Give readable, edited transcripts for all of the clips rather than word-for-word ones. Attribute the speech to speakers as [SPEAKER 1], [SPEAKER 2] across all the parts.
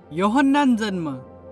[SPEAKER 1] योहन्नान जन्म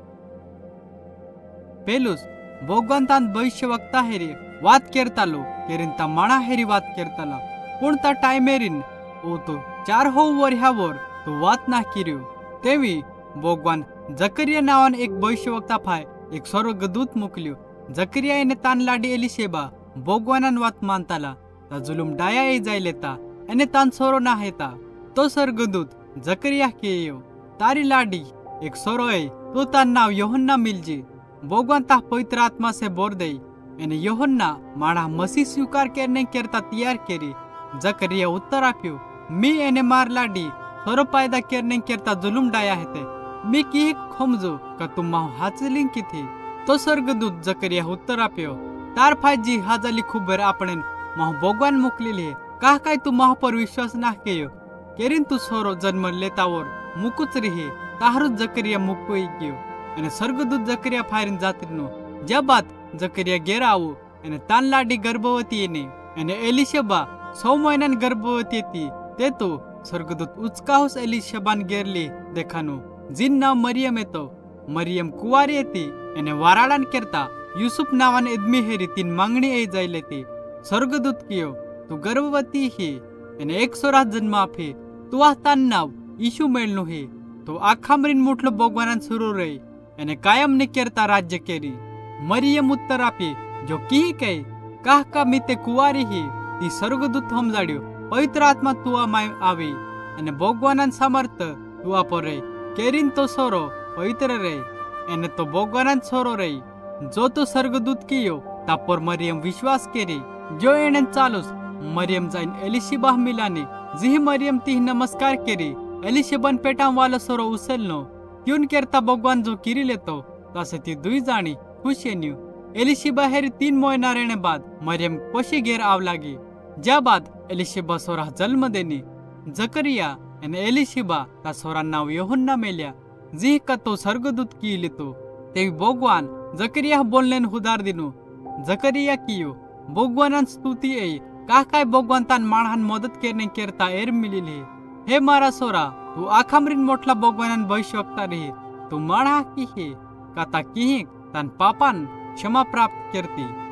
[SPEAKER 1] पेलुस भगवंतान भविष्य वक्ता हेरी वाद केरतालो केरीन ता माणा हेरी वाद केरताला पूण ता टायमेरीन ओ तो 4 वर्षावर तो वाद ना किर्यो तेवी भगवान जकरिया नावान एक भविष्य वक्ता फाय एक स्वर्गदूत मोकल्यो जकरिया ने तान लाडी एलिशेबा भगवानान वाद मानताला ता जुलुम डाया ए जाय लेता एने तान सोरो ना हेता तो स्वर्गदूत जकरिया केयो तारी लाडी एक सोरो है तो तान नाव योहन्ना मिलजी भगवान ता पवित्र आत्मा से बोर दे एने योहन्ना माड़ा मसीह स्वीकार करने करता तैयार करी जकरिया उत्तर आप्यो मी एने मार लाडी सोरो पैदा करने करता जुलुम डाया हेते मी की खोमजो का तुम माह हाचलिंग की थी तो स्वर्गदूत जकरिया उत्तर आप्यो तार फाजी हाजली खुबर आपने माह भगवान मोकलिले काह काय तू माह पर विश्वास ना केयो केरिन तू सोरो जन्म लेतावर मुकुच रही ताहरू जकरिया मुकुई गयो एने स्वर्गदूत जकरिया फायरिन जातिनो जब बात जकरिया गेरा आवो एने तान लाडी गर्भवती एने एलिशबा 100 महीना गर्भवती थी ते तो स्वर्गदूत उचकाहुस एलिशबान गेरली देखानो जिन नाव मरियम तो मरियम कुवारी थी एने वाराडान करता यूसुफ नावान एदमी हेरी तीन मांगणी ए जायले थी स्वर्गदूत कियो तू गर्भवती ही एने एक सोरा जन्मा फे तू तान नाव यीशु मेलनो हे तो आखामरीन मुठलो भगवानान सुरू रही एने कायम ने करता राज्य केरी मरियम उत्तर आपी जो की कहे काह का मिते कुवारी ही ती स्वर्गदूत हम जाड्यो पवित्र आत्मा तुआ माय आवी एने भगवानान समर्थ तुआ पर रही केरिन तो सोरो पवित्र रही एने तो भगवानान सोरो रही जो तो स्वर्गदूत कियो तापर मरियम विश्वास केरी जो एने चालूस मरियम जाइन एलिशिबा मिलानी जी मरियम ती नमस्कार केरी एलिशिबन पेटा वाला सोरो उसेलनो क्यों करता भगवान जो किरी लेतो तासे ती दुई जानी खुश एन्यू एलिशिबा हेरी 3 महीना रहने बाद मरियम कोशी घेर आव लागी जा बाद एलिशिबा सोरा जन्म देनी जकरिया एने एलिशिबा ता सोरा नाव योहन्ना मेल्या जी का तो स्वर्गदूत की लेतो तेवी भगवान जकरिया बोलने हुदार दिनो जकरिया कियो भगवान स्तुति ए का काय भगवान तान माणहान मदद करने करता एर मिलिले हे मारा सोरा तू आखामरीन मोठला भगवान भविष्य वक्ता रही तू माणा की हे काता की तान पापान क्षमा प्राप्त करती।